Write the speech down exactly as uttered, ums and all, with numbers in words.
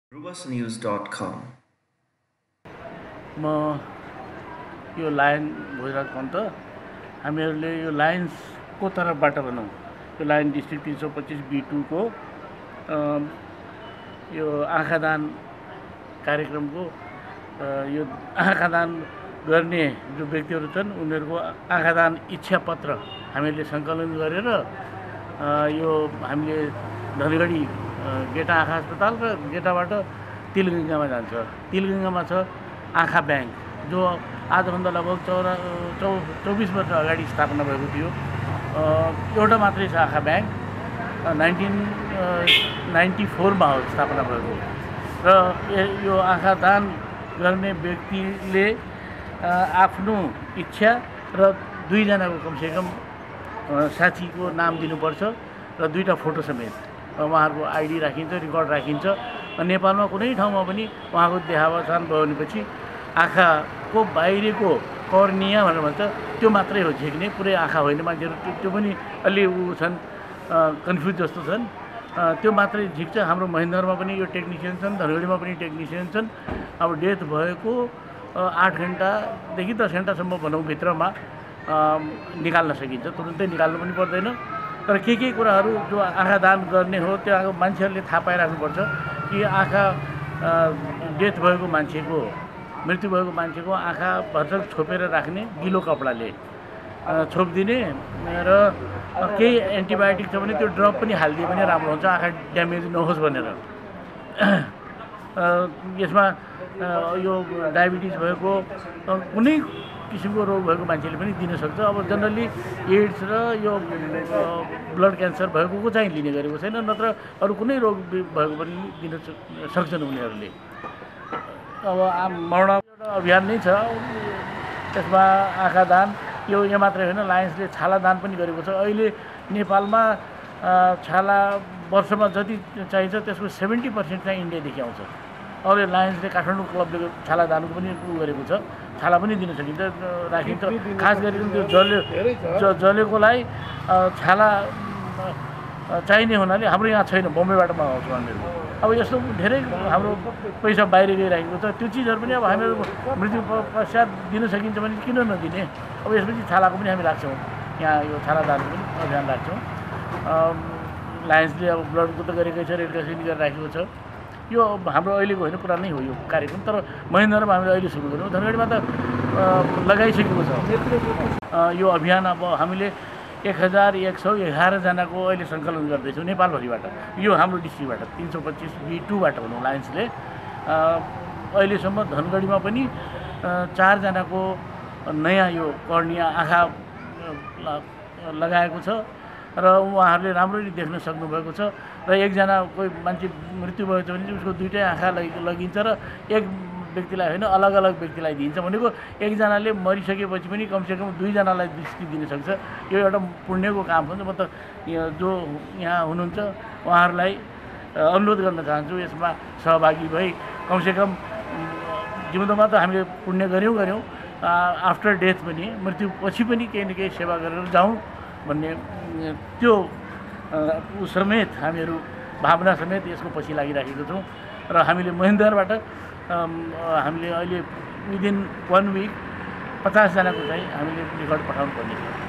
rubus news dot com म यो line Bhojraj Pant हामीहरूले यो लायन्सको तर्फबाट भनौँ यो लायन डिस्ट्रिक्ट तीन सौ पच्चीस बी टू को यो आँखादान कार्यक्रमको यो आँखादान गर्ने जो व्यक्तिहरू छन् उनीहरूको आँखादान इच्छा पत्र हामीले सङ्कलन गरेर यो हामीले धनगढी गेटा आँखा अस्पताल र गेटाबाट तिलगङ्गामा जान्छ। तिलगङ्गामा छ आँखा ब्याङ्क जो आजभन्दा लगभग चौरा चौ चौबिस वर्ष अगाडि स्थापना भएको थियो। एउटा मात्रै छ आँखा ब्याङ्क, नाइन्टिन नाइन्टी फोरमा हो स्थापना भएको र यो आँखा दान गर्ने व्यक्तिले आफ्नो इच्छा र दुईजनाको कमसेकम साथीको नाम दिनुपर्छ र दुईवटा फोटो समेत उहाँहरूको आइडी राखिन्छ, रेकर्ड राखिन्छ। नेपालमा कुनै ठाउँमा पनि उहाँको देहावसान भयो भनेपछि आँखाको बाहिरको कर्निया भनेर भन्छ त्यो मात्रै हो झिक्ने, पुरै आँखा होइन। मान्छेहरू त्यो पनि अलि ऊ छन्, कन्फ्युज जस्तो छन्, त्यो मात्रै झिक्छ। हाम्रो महेन्द्रमा पनि यो टेक्निसियन छन्, धनगढीमा पनि टेक्निसियन छन्। अब डेथ भएको आठ घन्टादेखि दस घन्टासम्म भनौँ भित्रमा निकाल्न सकिन्छ, तुरुन्तै निकाल्नु पनि पर्दैन। तर के के कुराहरू जो आँखा दान गर्ने हो त्यो मान्छेहरूले थाहा पाइराख्नुपर्छ कि आँखा डेथ भएको मान्छेको, मृत्यु भएको मान्छेको आँखा भर्सक छोपेर राख्ने गिलो कपडाले छोपिदिने र केही एन्टिबायोटिक छ भने त्यो ड्रप पनि हालिदियो भने राम्रो हुन्छ, आँखा ड्यामेज नहोस् भनेर। यसमा यो डायबिटिज भएको कुनै किसिमको रोग भएको मान्छेले पनि दिन सक्छ। अब जनरली एड्स र यो ब्लड क्यान्सर भएको को चाहिँ लिने गरेको छैन, नत्र अरू कुनै रोग भएको पनि दिन सक्छन् उनीहरूले। अब मरण एउटा अभियान नै छ त्यसमा आँखा दान। यो यहाँ मात्रै होइन, लायन्सले छाला दान पनि गरेको छ। अहिले नेपालमा छाला वर्षमा जति चाहिन्छ त्यसको सेभेन्टी पर्सेन्ट चाहिँ इन्डियादेखि आउँछ। अरू लायन्सले काठमाडौँ क्लबले छाला दानको पनि उ गरेको छ, छाला पनि दिन सकिन्छ, राखिन्छ। खास गरी त्यो जले जलेकोलाई छाला चाहिने हुनाले हाम्रो यहाँ छैन, बम्बईबाट मगाउँछ हामीहरू। अब यस्तो धेरै हाम्रो पैसा बाहिर गइरहेको छ, त्यो चिजहरू पनि अब हामीहरू मृत्यु पश्चात दिन सकिन्छ भने किन नदिने। अब यसपछि छालाको पनि हामी राख्छौँ, यहाँ यो छाला दानको पनि अभियान राख्छौँ। लायन्सले अब ब्लडको त गरेकै छ, रेड क्रसले गरेर राखेको छ। यो हाम्रो अहिलेको होइन, पुरानै हो यो कार्यक्रम, तर महेन्द्रमा हामीले अहिले सुरु गऱ्यौँ। धनगढीमा त लगाइसकेको छ यो अभियान। अब हामीले एक हजार एक सौ एघारजनाको अहिले सङ्कलन गर्दैछौँ नेपालभरिबाट, यो हाम्रो डिस्ट्रिक्टबाट तिन सौ पच्चिस बी टूबाट भनौँ लायन्सले। अहिलेसम्म धनगढीमा पनि चारजनाको नयाँ यो कर्निया आँखा लगाएको छ र उहाँहरूले राम्ररी देख्न सक्नुभएको छ। र एकजना कोही मान्छे मृत्यु भएको छ भने चाहिँ उसको दुइटै आँखा लगिन्छ र एक व्यक्तिलाई होइन अलग अलग व्यक्तिलाई दिन्छ। भनेको एकजनाले मरिसकेपछि पनि कमसेकम दुईजनालाई दृष्टि दिन सक्छ। यो एउटा पुण्यको काम हो। म त जो यहाँ हुनुहुन्छ उहाँहरूलाई अनुरोध गर्न चाहन्छु यसमा सहभागी भई कमसेकम जिउँदोमा त हामीले पुण्य गऱ्यौँ गऱ्यौँ आफ्टर डेथ पनि, मृत्युपछि पनि केही न केही सेवा गरेर जाउँ भन्ने त्यो ऊ समेत हामीहरू भावना समेत यसको पछि लागिराखेको छौँ। र हामीले महेन्द्रबाट हामीले अहिले विदिन वान विक पचासजनाको चाहिँ हामीले रेकर्ड पठाउनु पर्ने छ।